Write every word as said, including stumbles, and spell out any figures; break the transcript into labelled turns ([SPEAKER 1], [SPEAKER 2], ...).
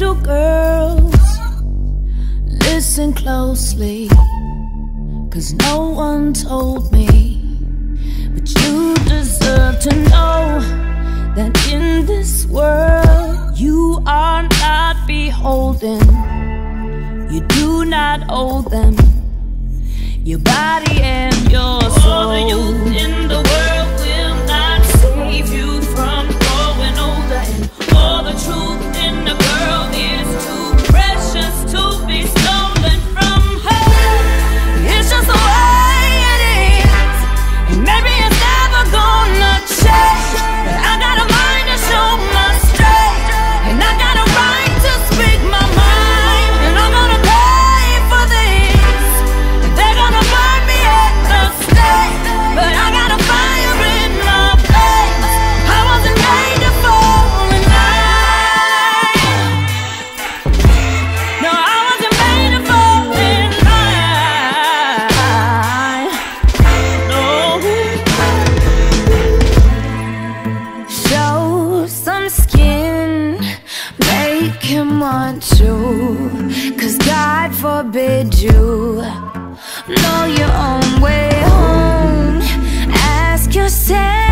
[SPEAKER 1] little girls, listen closely, 'cause no one told me, but you deserve to know that in this world you are not beholden. You do not owe them your body and your soul. All the youth in the world will not save you from growing older, and all the truth in the girl is too precious to be stolen from her. It's just the way it is, and maybe it's never gonna change, but I got a mind to show my strength, and I got a right to speak my mind, and I'm gonna pay for this. They're gonna burn me at the stake, but I got a fire in my veins. I wasn't made to fall in line. No, I wasn't made to fall in line. No. Show some skin, make him want you, 'cause God forbid you know your own way home. Ask yourself,